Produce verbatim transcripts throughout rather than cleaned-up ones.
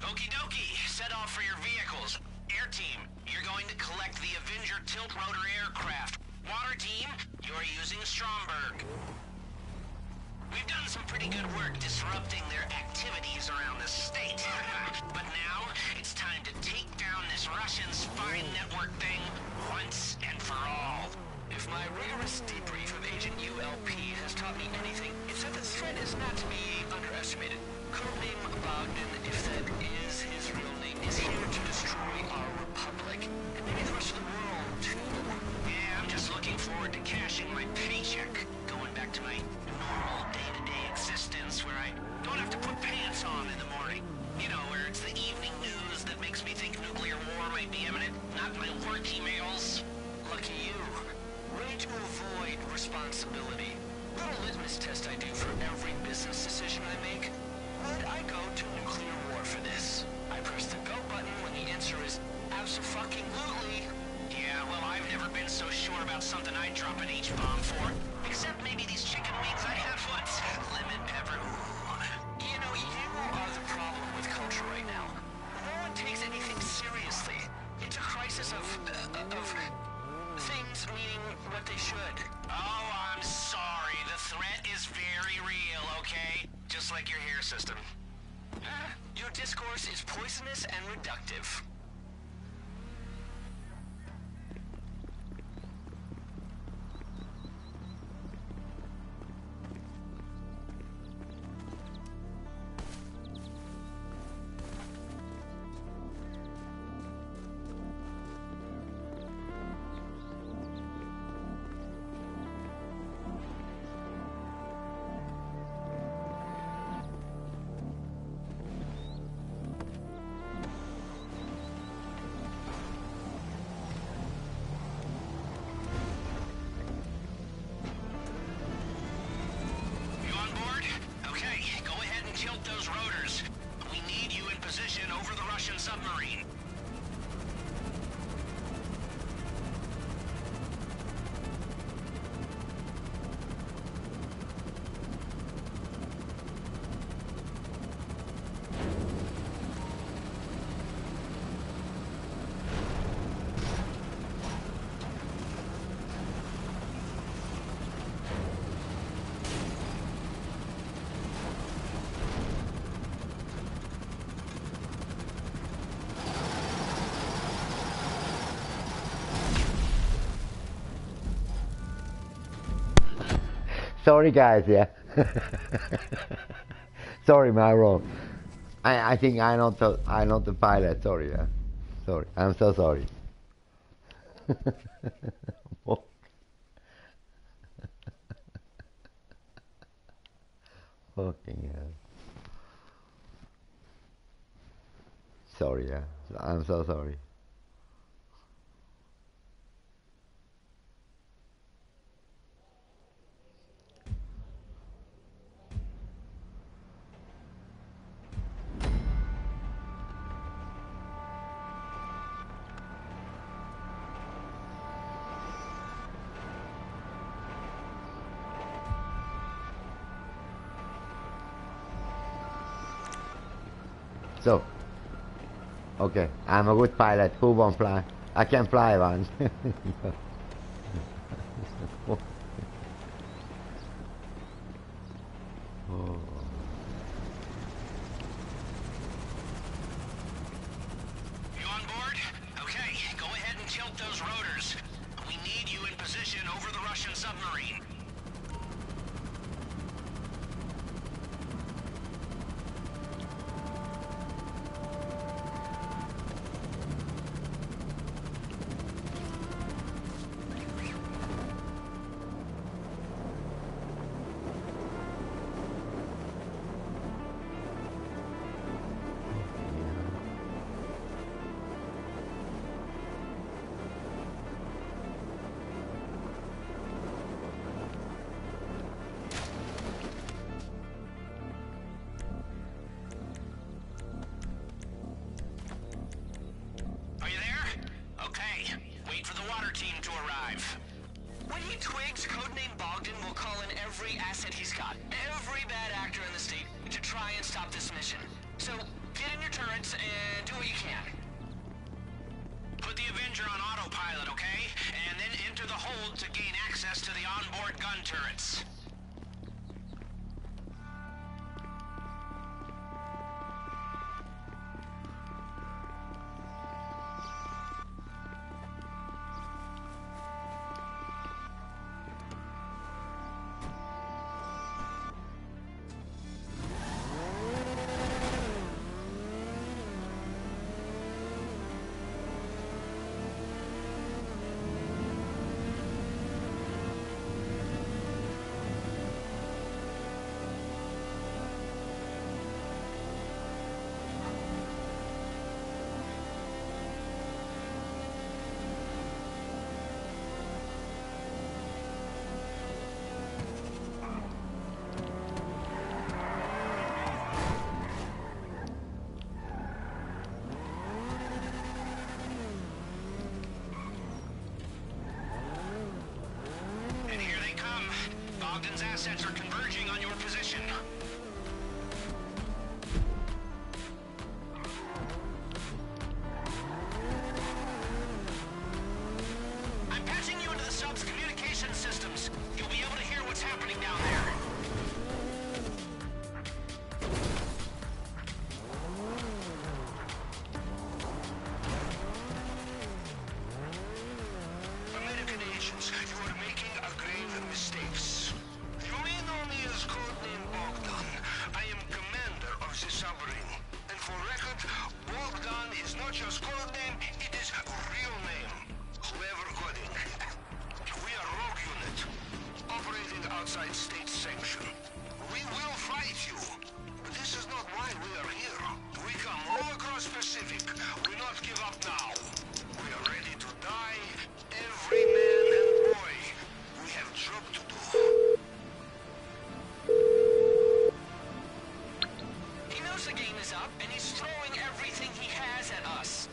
Okie dokie, set off for your vehicles. Air team, you're going to collect the Avenger tilt-rotor aircraft. Water team, you're using Stromberg. We've done some pretty good work disrupting their activities around the state. But now, it's time to take down this Russian spy network thing once and for all. If my rigorous debrief of Agent U L P has taught me anything, it's that the threat is not to be underestimated. Codename Bogdan, if that is his real name, is here to destroy our republic. And maybe the rest of the world, too. Yeah, I'm just looking forward to cashing my paycheck. Going back to my normal day-to-day existence where I don't have to put pants on in the morning. You know, where it's the evening news that makes me think nuclear war might be imminent, not my work emails. Lucky you. Way to avoid responsibility. Little litmus test I do for every business decision I make. Would I go to nuclear war for this? I press the go button when the answer is abso-fucking-lutely. Yeah, well, I've never been so sure about something I'd drop an H-bomb for. Except maybe these chicken wings I have what? Lemon pepper. Ooh. You know, you are the problem with culture right now. No one takes anything seriously. It's a crisis of... Uh, of... things meaning what they should. Oh, I'm sorry. The threat is very real, okay? Just like your hair system. Uh, your discourse is poisonous and reductive. Submarine. Sorry guys, yeah. Sorry, my wrong. I I think I not the I not the pilot. Sorry, yeah. Sorry, I'm so sorry. Fucking hell. Sorry, yeah. I'm so sorry. So, okay, I'm a good pilot. Who won't fly? I can fly one. Oh. You on board? Okay, go ahead and tilt those rotors. We need you in position over the Russian submarine. So, get in your turrets and do what you can. Put the Avenger on autopilot, okay? And then enter the hold to gain access to the onboard gun turrets. Ogden's assets are converging on your position. I'm patching you into the sub's communication systems. You'll be able to hear what's happening down there. American agents, you are making a grave mistake. You may know me as codename Bogdan. I am commander of the submarine. And for record, Bogdan is not just codename, it is real name. Clever coding. We are rogue unit, operating outside state sanction. We will fight you. But this is not why we are here. We come all across Pacific. We not give up now. We are ready to die, every man and boy. We have job to do. He knows the game is up, and he's throwing everything he has at us.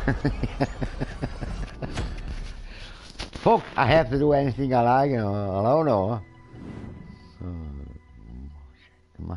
Fuck, I have to do anything I like, you know, I don't know. Come on.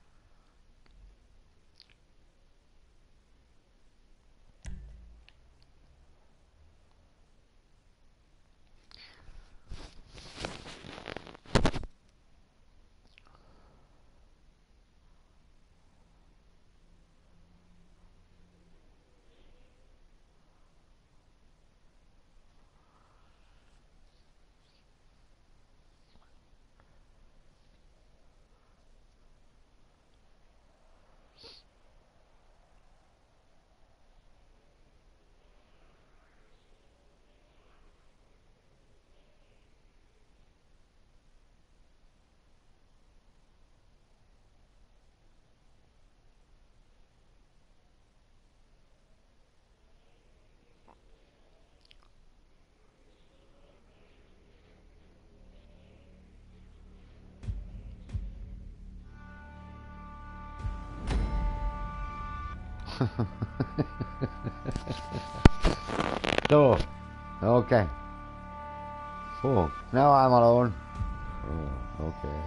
So, okay. Oh, now I'm alone. Oh, okay.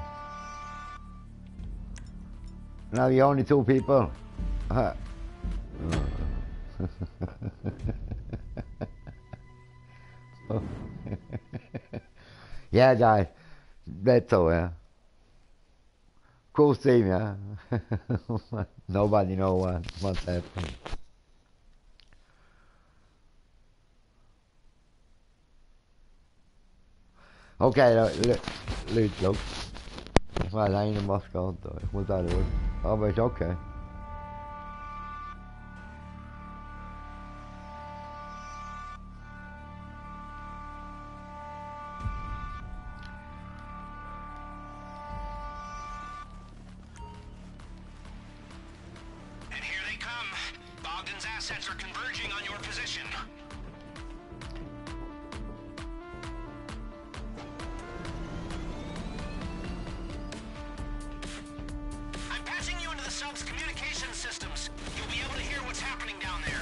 Now the only two people. Uh, oh. Yeah, guys. That's all, yeah. Cool team, yeah. Nobody know what, what's happening. Oké, leuk, leuk. Wij zijn in Moskou, ik moet daar door. Oh, maar is oké. Okay. And here they come. Bogdan's assets are converging on your position. Sub's communication systems. You'll be able to hear what's happening down there.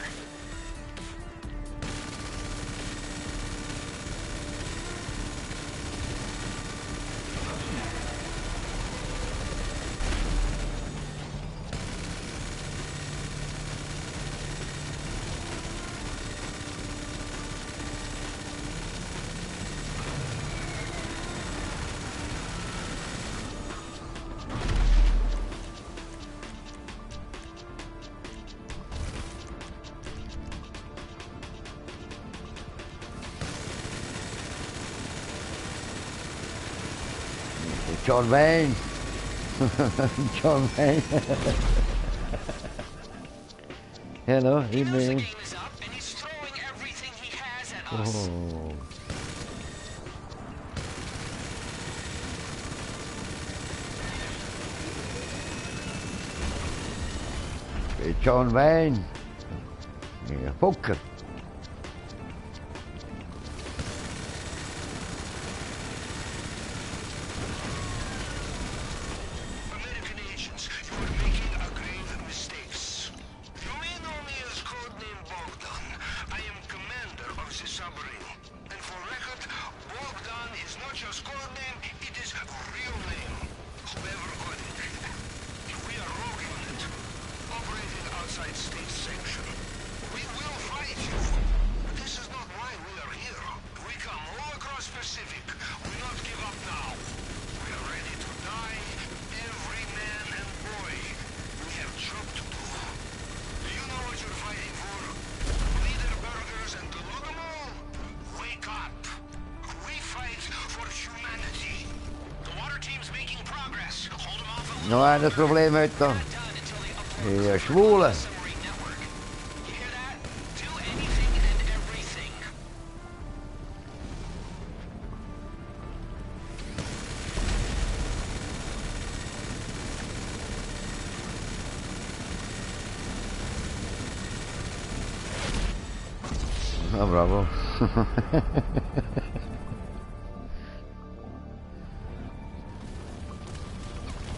John Wayne. John Wayne. Hello, he knows evening. The game is up and he's throwing everything he has at us. Oh. Hey, John Wayne. Yeah, fucker. Nou, dat probleem uit dan. Die schwoelen. Oh, bravo.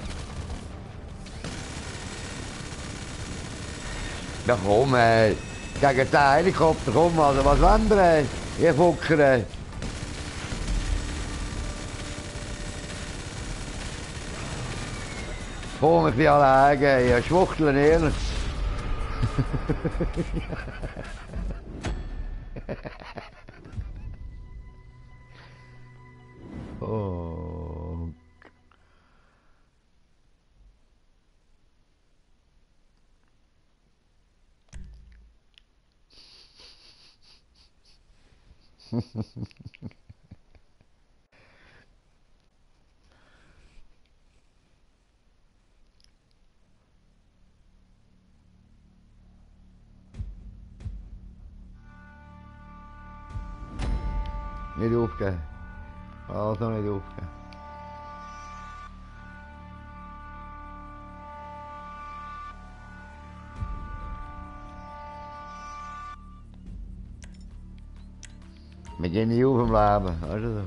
Waarom, hé? gegen den Helikopter, komm, also was wollt ihr? Ihr Fucker. Komm, ich bin alleine, ihr Schwuchteln ehrlich. Oh. Nicht aufgeben. Also nicht aufgeben. Wir gehen nicht auf im Leben, weißt du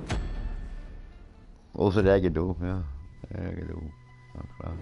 so. Außer der geht auf, ja. Der geht auf. Ja, klar.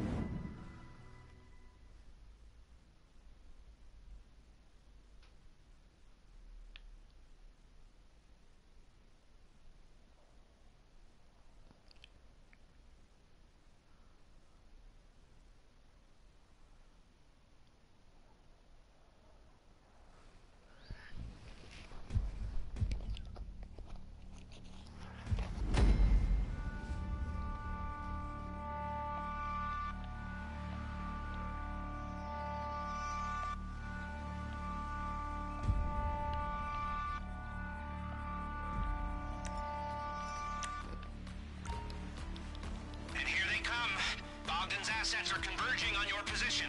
And here they come. Bogdan's assets are converging on your position.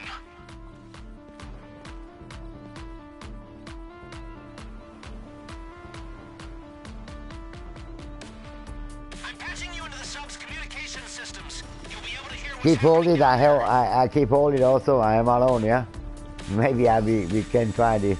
I'm patching you into the sub's communication systems. You'll be able to hear what's Keep holding happening that hell. I, I keep holding also. I am alone, yeah? Maybe I we, we can try this.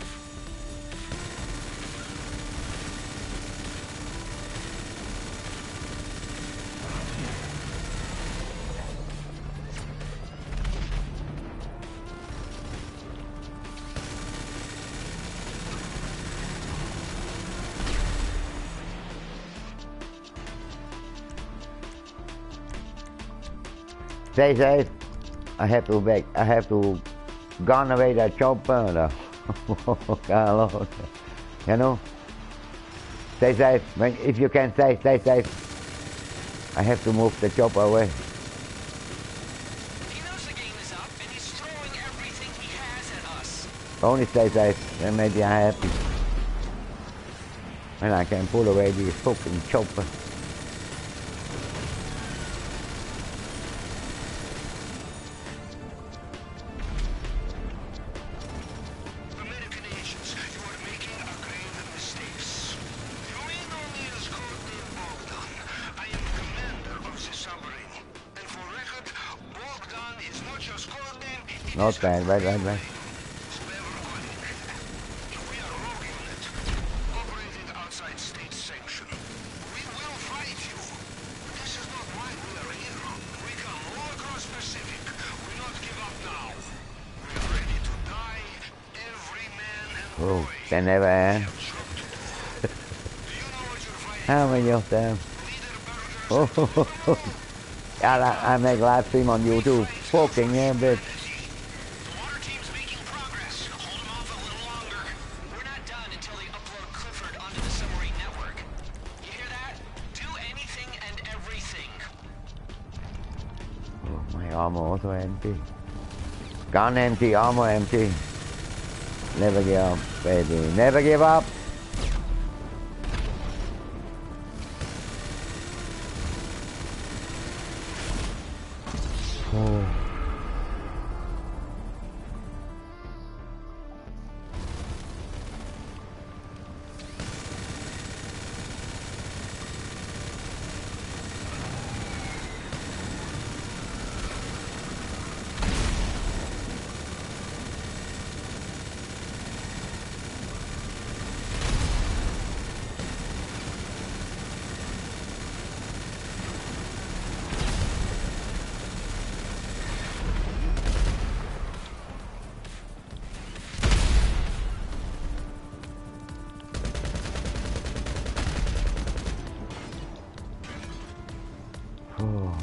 Stay safe. I have to back. I have to gone away that chopper. God, you know. Stay safe. When, if you can stay, stay safe. I have to move the chopper away. He knows the game is up, and he's throwing everything he has at us. Only stay safe. Then maybe I'm happy. And I can pull away this fucking chopper. American agents, you are making a grave mistakes. You may know me as codename Bogdan. I am commander of the submarine. And for record, Bogdan is not just codename, it Not is bad, right, right, right. We are rogue unit, operating outside state sanction. We will fight you. This is not why we are here. We come all across Pacific. We not give up now. We are ready to die, every man and Oh, boy. they never end. Do you know what you're fighting? How many of them? Leader Burgers. Oh, yeah, I, I make live stream on YouTube. Fucking yeah, bitch. The water team's making progress. Hold them off a little longer. We're not done until they upload Clifford onto the submarine network. You hear that? Do anything and everything. Oh, my ammo also empty. Gun empty, ammo empty. Never give up, baby. Never give up. Oh. Oh.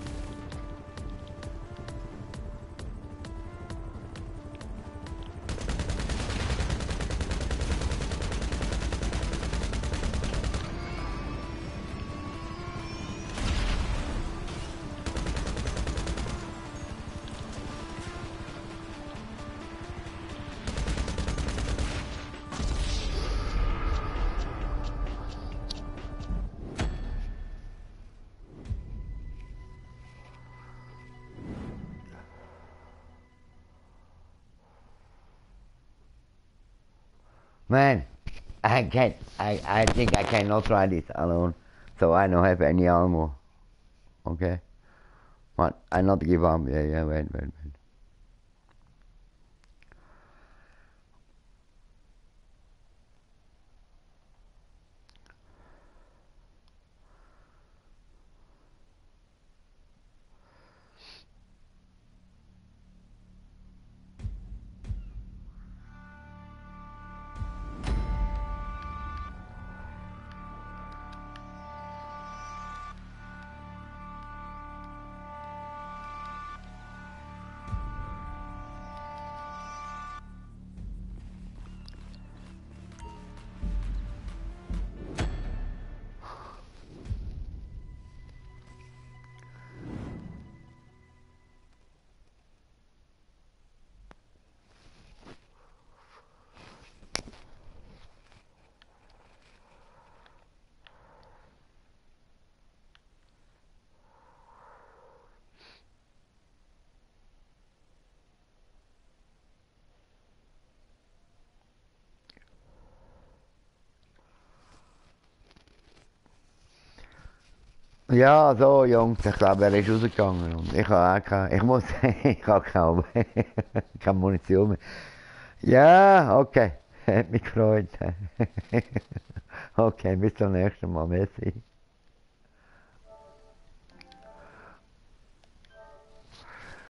Man, I can't, I, I think I cannot try this alone, so I don't have any armor, okay? But I not give up, yeah, yeah, wait, wait, wait. Ja, so Jungs, ich glaube, er ist rausgegangen und ich habe auch keine, ich muss, ich habe keine, keine Munition mehr. Ja, okay, hat mich gefreut. Okay, bis zum nächsten Mal, merci.